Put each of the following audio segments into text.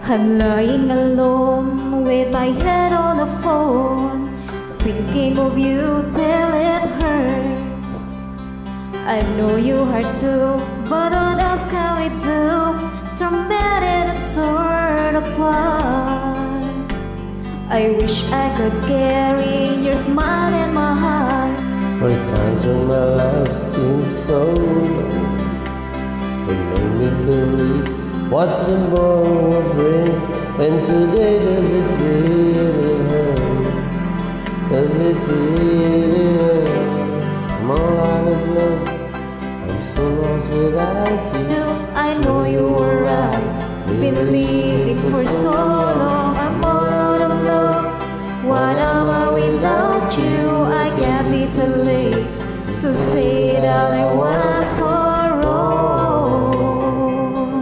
I'm lying alone with my head on the phone, thinking of you till it hurts. I know you hurt too, but what else can we do? Tormented and torn apart. I wish I could carry your smile in my heart. For times when my life seemed so long, it made me believe what tomorrow will bring. When today does it really hurt? Does it really hurt? I'm all out of love, I'm so lost without you. I know you were right, believing for so long. I'm all out of love. What am I without you? I can't be too late to say that I was so wrong.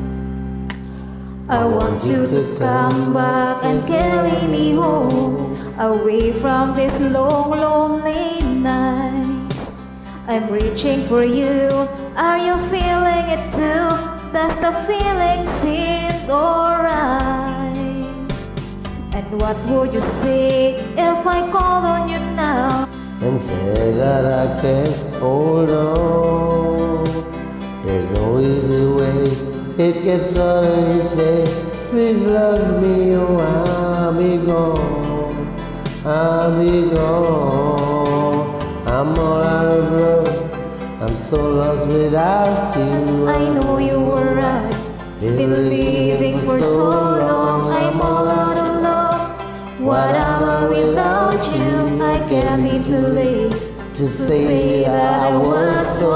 I want you to come back and carry me home, away from these long, lonely nights. I'm reaching for you. Are you feeling it too? Does the feeling seems alright? And what would you say if I called on you now and say that I can't hold on? There's no easy way, it gets harder each day. Please love me or I'll be gone, I'll be gone. I'm all out of love, I'm so lost without you. I know you were right, believing for so long. I'm all out of love. What am I without you? I can't be too late to say that I was so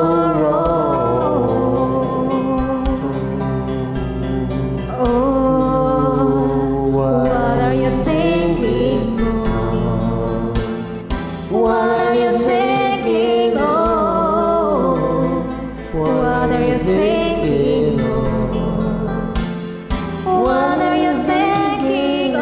wrong. Oh, what are you thinking of? What are you thinking of? What are you thinking of? What are you thinking of?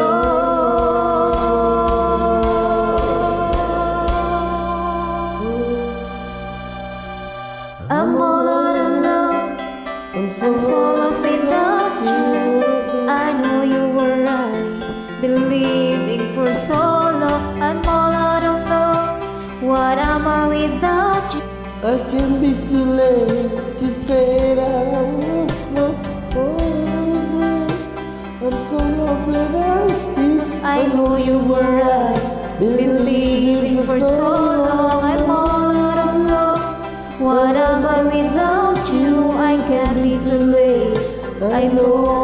I'm all out of love, I'm so lost without you. I know you were right, believing for so long. I'm all out of love. What am I without you? I can't be too late to say that I was so wrong. I'm so lost without you. I know you were right, believing for so long. I'm all out of love. What am I without you? I can't be too late. I know